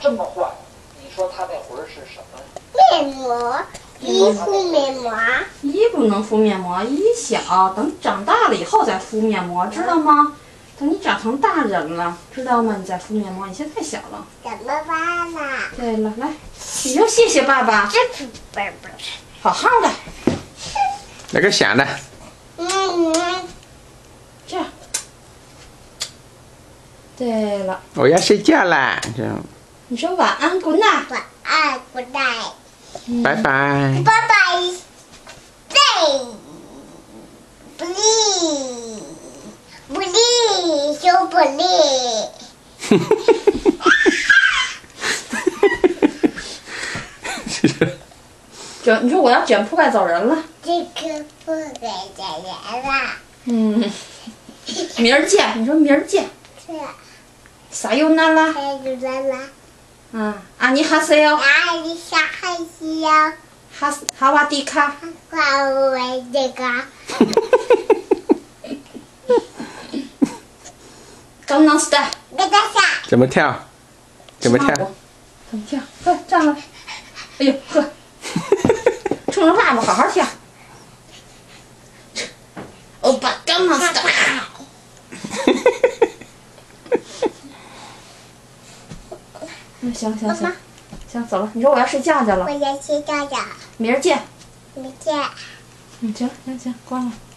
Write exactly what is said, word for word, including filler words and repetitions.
这么坏，你说他那会儿是什么？ 面膜，衣敷面膜。 衣不能敷面膜，衣小，等长大了以后再敷面膜，知道吗？等你长成大人了，知道吗？你再敷面膜，你现在太小了。 怎么办呢？ 对了，来，你说谢谢爸爸， 这不不不， 好好的。 那个响的。 嗯， 这样。对了， 我要睡觉啦，这样。 你说晚安 ，good night。 晚安 ，good night， 拜拜。 拜拜，对，不利，不利，就不利。 卷，你说我要卷铺盖走人了。 这个不给再来了。 嗯，明儿见，你说明儿见。 是。 撒尤那拉。 还有啦啦。 嗯，阿尼哈塞哟。 阿里小海西哟。 哈哈瓦迪卡。 哈瓦迪卡。 刚刚 style。 给大家。 怎么跳？怎么跳？ 怎么跳？快站了！哎呦呵，冲着爸爸好好跳。欧巴刚刚 style。嗯，行行行，行走了。你说我要睡觉去了。 我要睡觉了。 明儿见。 明天。 嗯，行行行，关了。